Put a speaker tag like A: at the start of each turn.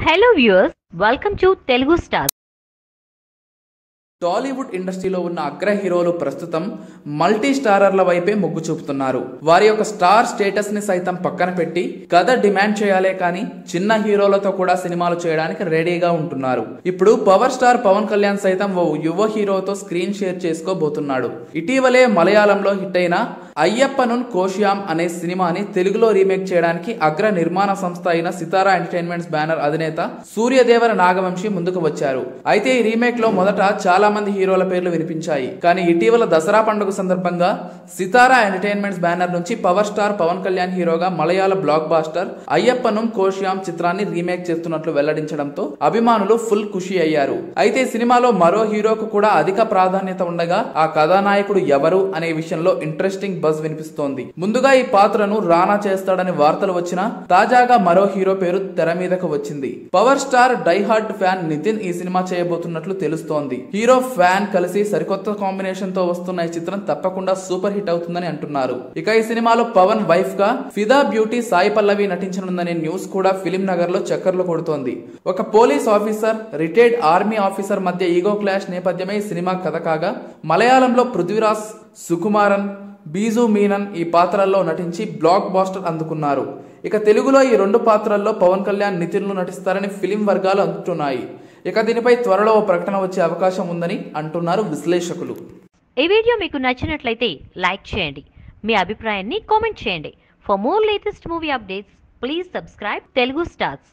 A: Hello viewers, welcome to Telugu Stars.
B: Tollywood ఇండస్ట్రీలో ఉన్న అగ్ర హీరోలు ప్రస్తుతం మల్టీ స్టారర్ల వైపే మొగ్గు చూపుతున్నారు. వారి యొక్క స్టార్ స్టేటస్ ని సైతం పక్కన పెట్టి కథ డిమాండ్ చేయాలే కానీ చిన్న హీరోలతో కూడా సినిమాలు చేయడానికి రెడీగా ఉంటున్నారు. ఇప్పుడు పవర్ స్టార్ పవన్ కళ్యాణ్ సైతం ఓ యువ హీరోతో స్క్రీన్ షేర్ చేసుకోబోతున్నాడు. ఇటీవలే మలయాళంలో హిట్ అయిన అయ్యప్పనున్ కోశ్యామ్ అనే సినిమాని తెలుగులో రీమేక్ చేయడానికి అగ్ర నిర్మాణ సంస్థ అయిన సితారా ఎంటర్టైన్మెంట్స్ బ్యానర్ అధినేత సూర్యదేవర నాగవంశి ముందుకు వచ్చారు. అయితే ఈ రీమేక్ లో మొదట చాలా మంది హీరోల పేర్లు వినిపించాయి. కానీ ఇటీవల దసరా పండుగ సందర్భంగా సితారా ఎంటర్టైన్మెంట్స్ బ్యానర్ నుంచి పవర్ స్టార్ పవన్ కళ్యాణ్ హీరోగా మలయాళ బ్లాక్ బాస్టర్ అయ్యప్పనున్ కోశ్యామ్ చిత్రాన్ని రీమేక్ చేస్తున్నట్లు వెల్లడించడంతో అభిమానులు ఫుల్ ఖుషి అయ్యారు. అయితే సినిమాలో మరో హీరోకు కూడా అధిక ప్రాధాన్యత ఉండగా ఆ కథానాయకుడు ఎవరు అనే విషయంలో ఇంట్రెస్టింగ్ బజ్ వినిపిస్తోంది. ముందుగా ఈ పాత్రను రానా చేస్తాడని వార్తలు వచ్చినా తాజాగా మరో హీరో పేరు తెర మీదకు వచ్చింది. Power star diehard fan Nithin ఈ సినిమా చేయబోతున్నట్లు తెలుస్తోంది. హీరో ఫ్యాన్ కలిసి సరికొత్త కాంబినేషన్ తో వస్తున్న ఈ చిత్రం తప్పకుండా సూపర్ హిట్ అవుతుందని అంటున్నారు. ఇక ఈ సినిమాలో పవన్ వైఫ్ గా ఫిదా బ్యూటీ సాయి పల్లవి నటించనుందనే న్యూస్ కూడా ఫిలిం నగర్ లో చక్కర్లు కొడుతోంది. ఒక police officer retired army officer మధ్య ఈగో క్లాష్ నేపథ్యమే ఈ సినిమా కథ కాగా మలయాళంలో పృథ్వీరాజ్ సుకుమారన్ బీజు మీనన్ ఈ పాత్రల్లో నటించి బ్లాక్ బాస్టర్ అందుకున్నారు. ఇక తెలుగులో ఈ రెండు పాత్రల్లో పవన్ కళ్యాణ్ నితిన్లు నటిస్తారని ఫిలిం వర్గాలు అంటున్నాయి. ఇక దీనిపై త్వరలో ఓ ప్రకటన వచ్చే అవకాశం ఉందని అంటున్నారు విశ్లేషకులు.
A: ఈ వీడియో మీకు నచ్చినట్లయితే లైక్ చేయండి, మీ అభిప్రాయాన్ని కామెంట్ చేయండి. For more latest movie updates please subscribe Telugu stars.